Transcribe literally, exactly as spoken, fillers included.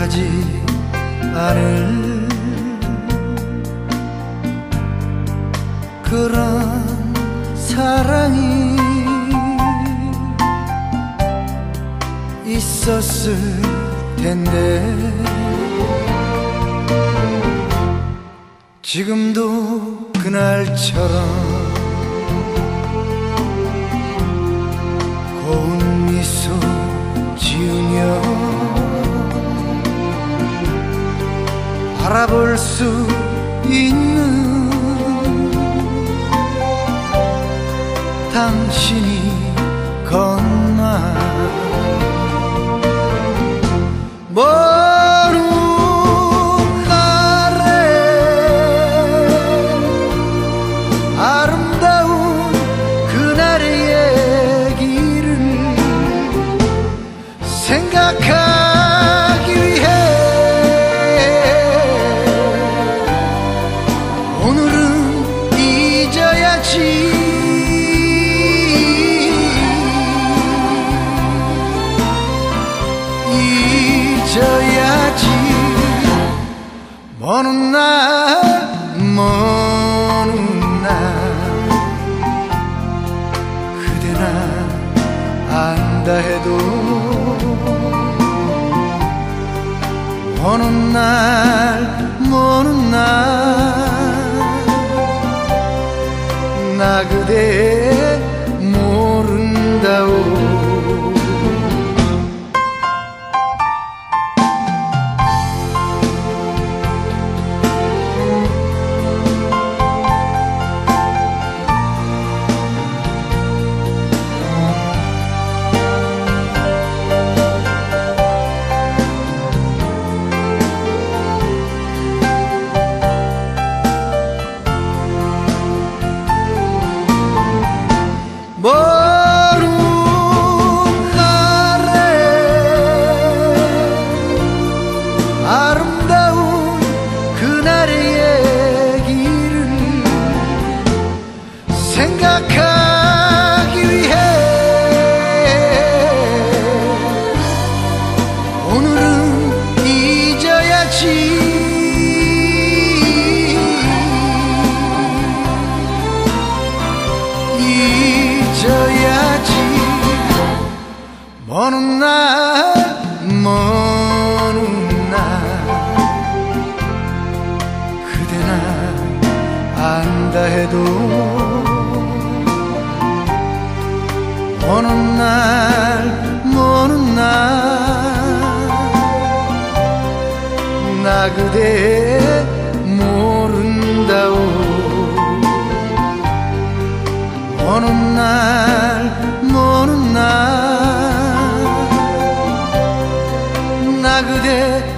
하지 않을 그런 사랑이 있었을 텐데 지금도 그날처럼 고운 미소 지으며 바라볼 수 있는 당신이 건나 먼 훗날에 아름다운 그날의 얘기를 생각하기 위해 오늘은 잊어야지. 잊어야지. 먼 훗날 먼 훗날 그대나 안다 해도 먼 훗날 먼 훗날 나 그대 모른다오. 먼 훗날에 아름다운 그날의 얘기를 생각하기 위해 오늘은 잊어야지. 잊어야지. 먼 훗날 먼 훗날 그대나 안다 해도 먼 훗날 먼 훗날 나 그대 모른다오. 먼 훗날 먼 훗날 나 그대